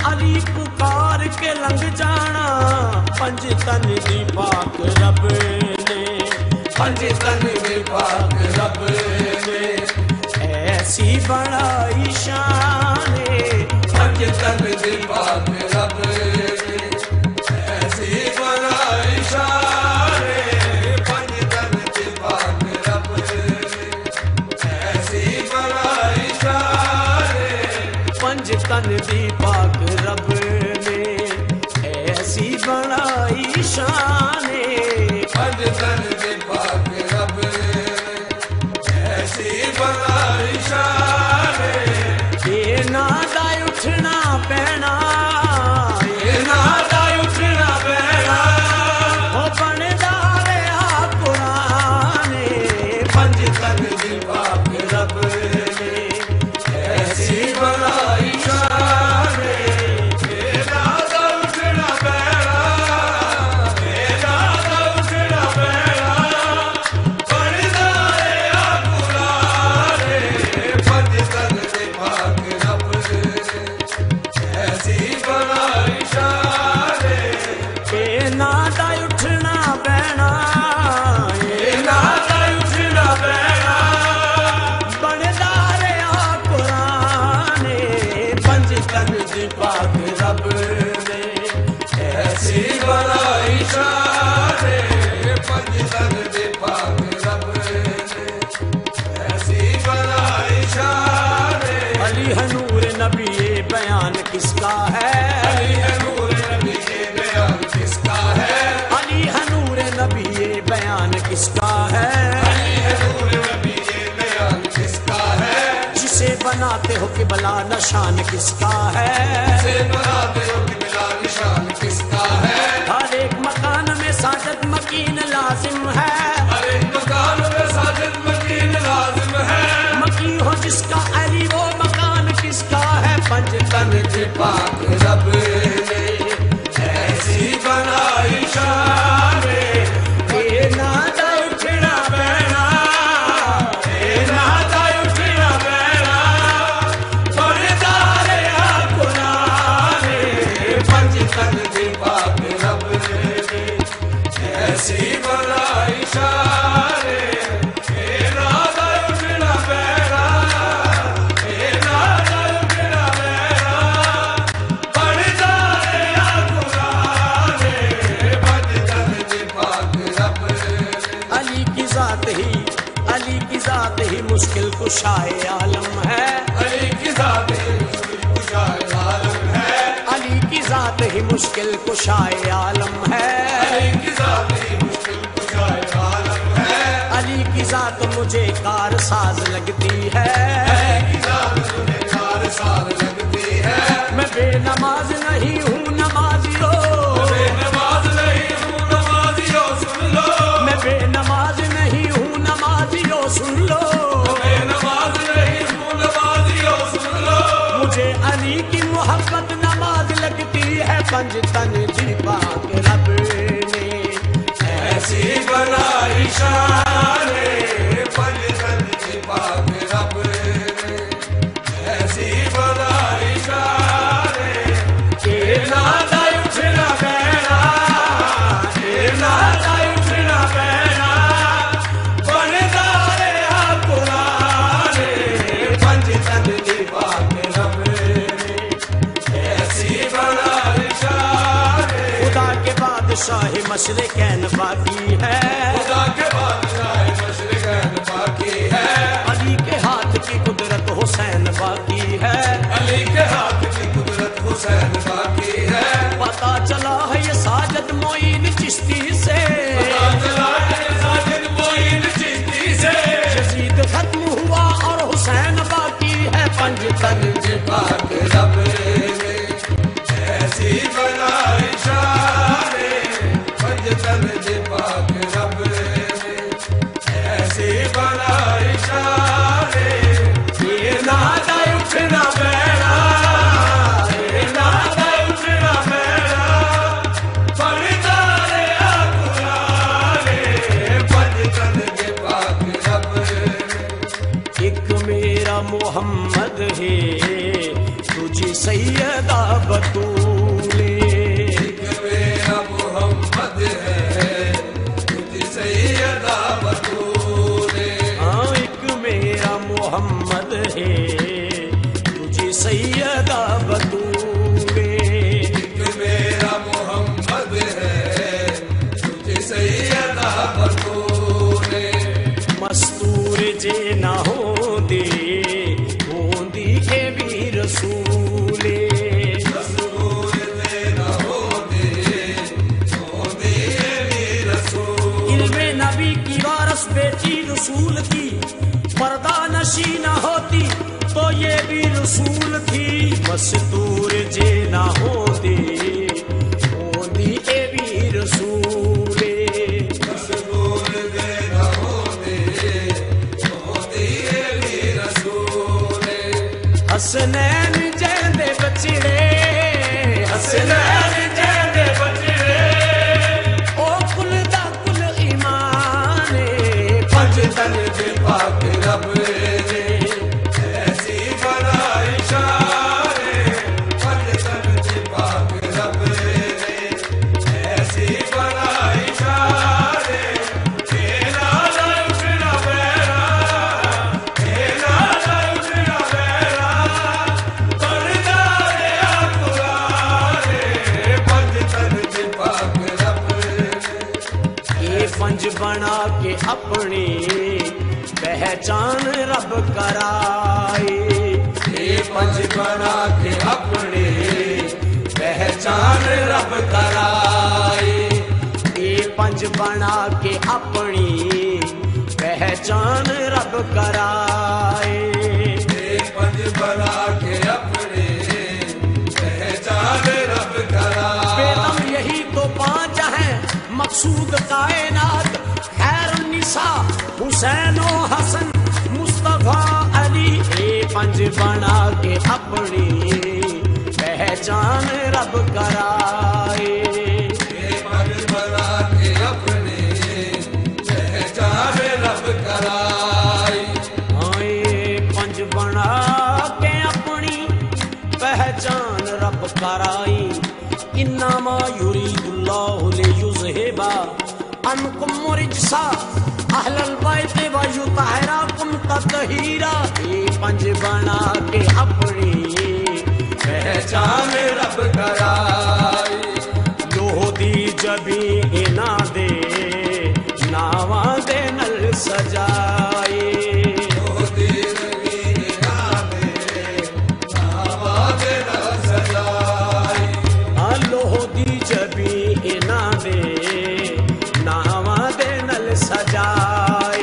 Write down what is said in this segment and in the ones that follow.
अली पुकार के लंघ जाना, पंज तन दी पाक रब ने, पंज तन दी पाक रब ने, ऐसी बनाई शान, पंज तन दी पाक रब ने, ऐसी बनाई शान, पंज तन दी पाक रब ने, ऐसी बनाई शान, पंज तन दी पाक रब ने, ऐसी बनाई शान, पंज तन दी पाक रब ने, ऐसी बनाई शान, ये नादा उठना पैना, ये नादा उठना पैना, ओ बनदा रहा कुरान, पंज तन दी पाक रब ने, ऐसी बनाई शान, ये नादा उठना पैना, ये नादा उठना पैना, बनदा रहा कुरान, पंज तन दी पाक रब ने, ऐसी बनाई शान, ये नादा उठना पैना, ये नादा उठना पैना, बनदा रहा कुरान, पंज तन दी पाक रब ने, ऐसी बनाई शान, पंज तन दी पाक रब ने, ऐसी बनाई शान, अली है नूर नबी ये बयान किसका है, अली है नूर नबी ये बयान किसका है, अली है नूर नबी ये बयान किसका है, अली है नूर नबी ये बयान किसका है, जिसे बनाते हो कि बला नशान किसका है, से बनाते हो कि मिला निशान किसका है, हर एक मकान में साजद मकीन लाजिम है, हर एक मकान में साजिद मकीन लाजिम है, मकी हो जिसका अली वो मकान किसका है, पंज तन दी पाक रब ने, ऐसी बनाई शान, ये नादा उठना पैना, ये नादा उठना पैना, बनदा रहा कुरान, पंज तन दी पाक रब ने, ऐसी बनाई शान, ये नादा उठना पैना, ये नादा उठना पैना, बनदा रहा कुरान, पंज तन दी पाक रब ने, अली की जात ही मुश्किल कुशाए आलम है, अली की जात ही मुश्किल कुशाए आलम है, अली की जात ही मुश्किल कुशाए आलम है, अली की जात ही मुश्किल कुशाए आलम है, अली की जात मुझे कारसाज लगती है, अली की जात तुम्हें कार साल लगती है, मैं बेनमाज नहीं हूँ नमाजियो, बेनमाज नहीं हूँ नमाजियो सुन लो, मैं बेनमाज नहीं हूँ नमाजियो सुन लो, बेनमाज नहीं हूँ नमाजियो सुन लो, मुझे अली की मोहब्बत नमाज लगती है, पंज तन दी पाक रब ने, ऐसी बनाई शान, पंज तन दी पाक रब ने, ऐसी बनाई शान, ये नादा उठना पैना, ये नादा उठना पैना, बनदा रहा कुरान, पंज तन दी पाक रब ने, ऐसी बनाई शान, खुदा के बादशाह मशरिकैन बाकी है, खुदा के बादशाह मशरिकैन बाकी है, अली के हाथ की कुदरत हुसैन बाकी है, अली के हाथ की कुदरत हुसैन बाकी है, पता चला है ये साजद मोइन चिश्ती से, पता चला है साजिद मोइन चिश्ती से, यजीद खत्म हुआ और हुसैन बाकी है, पंज तन दी पाक रब ने, ऐसी बनाई शान, पंज तन दी पाक रब ने, ऐसी बनाई शान, ये नादा उठना पैना, ये नादा उठना पैना, बनदा रहा कुरान, पंज तन दी पाक रब ने, एक मेरा मोहम्मद है, तुझी सैयदा बतूले। एक मेरा मोहम्मद है तुझी सैयदा बतूले। हाँ एक मेरा मोहम्मद है तुझी सैयदा बतूले। एक मेरा मोहम्मद है तुझी सैयदा बतूले। मस्तूर जे ना हो दे होंदी के भी रसूले। मस्तूर जे ना हो दे होंदी के भी रसूल। इल्मे नबी की वारस बेटी रसूल की, पर्दा नशी ना होती तो ये भी रसूल थी। मस्तूर जे ना होती होंदी के भी रसूले। मस्तूर जे ना होंदी होंदी के भी रसूले। हसनैन जैंदे बचड़े, हसनैन जैंदे बचड़े। ओ कुल दा कुल ईमाने। पंज तन दे पाक रब ने ऐसी बनाई शाने। पंज तन दे पाक रब ने ऐसी बनाई शाने। तेरा ना उठना पैरा, तेरा ना उठना पैरा। बनदा रे कुराने। पंज तन दे पाक रब ने। ये पंज बना के अपनी पहचान रब कराए। ये पंज बना के अपने पहचान रब कराए। ये पंज बना के अपनी पहचान रब कराए। ये पंज बना के अपने पहचान रब कराए। बेदम यही तो पांच हैं मकसूद कायनात। खैर निसा हुसैन ओ हसन मुस्तफा अली। ये पंज बना के अपनी पहचान रब कराए। ये पंज बना के अपने पहचान रब कराए। हाँ ये पंज बना के अपनी पहचान रब कराई। इन्नमा युरीदुल्लाहु लियुज़हिबा अन्कुम रिज्सा अहलल बैत व युतहिरकुम तत्हीरा। ये पंज बना के अपनी पहचान रब कराए। लोधी जबी इना दे नावा दे नल सजाए। लोधी जबी इना दे नावा दे नल सजाए।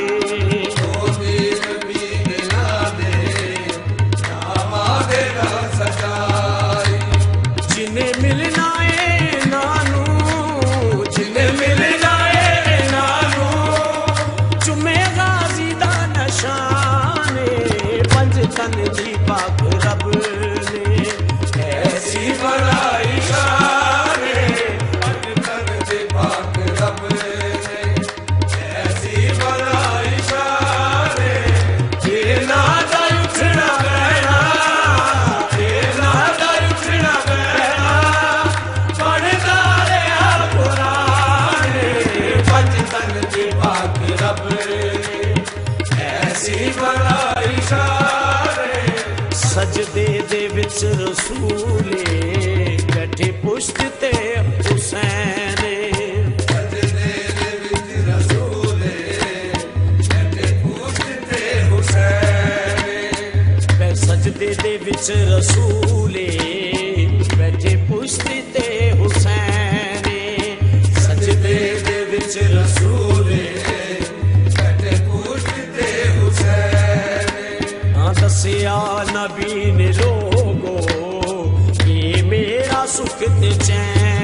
जिन्हें मिलना है नानू, जिन्हें मिलना है नानू, चुमे गाजी दा नशाने। पंज तन दी पाक रब ने ऐसी बनाई शाने। पंज तन दे पाक रब ने ऐसी बनाई शाने। ये नादा उठना पैना, ये नादा उठना पैना। पढ़दा रहा कुरान। पंज तन दे पाक रब ने ऐसी बनाई शाने। सजदे दे विच रसूले बैठे पुश्त ते हुसैन। सजदे दे विच रसूले बैठे पुछते हुसैन। सजदे दे विच रसूले बैठे पुश्त ते हुसैन। सजदे दे विच रसूले बैठे पुछते हुसैन। दसिया नबी ने लोगो ये मेरा सुख ते चैन।